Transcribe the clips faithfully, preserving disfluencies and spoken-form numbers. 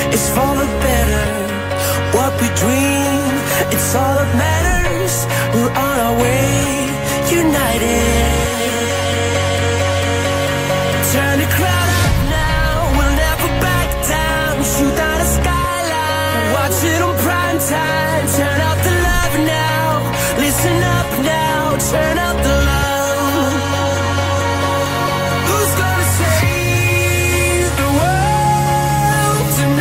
it's for the better. What we dream, it's all that matters. We're on our way, united. Turn the crowd up now, we'll never back down. Shoot down the skyline, watch it on prime time. Turn out the love now, listen up now, turn out the love. Who's gonna save the world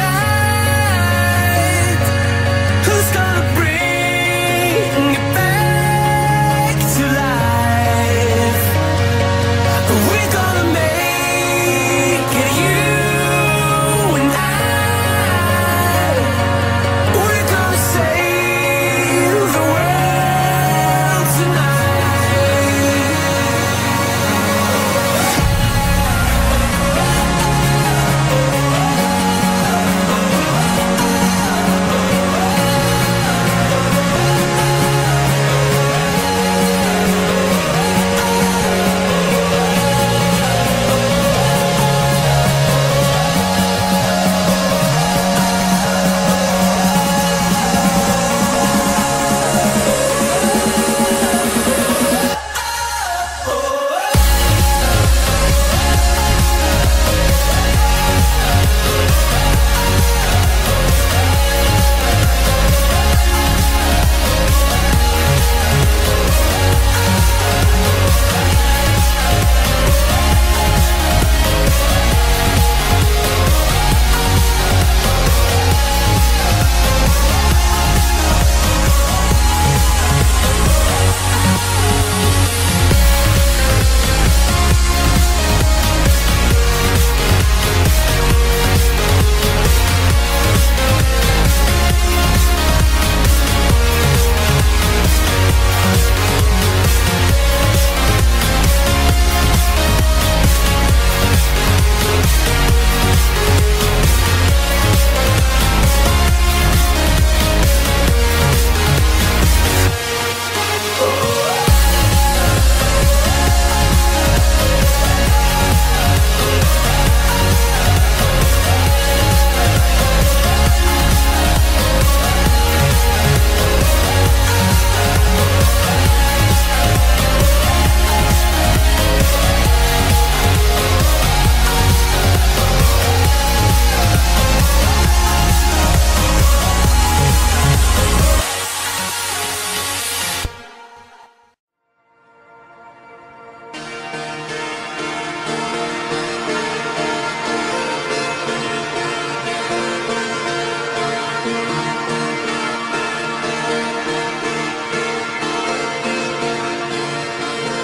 tonight? Who's gonna bring it back to life? We're gonna make it, you and I. We're gonna save the world tonight.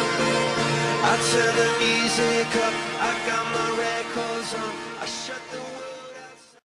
I turn the music up, I got my records on, I shut the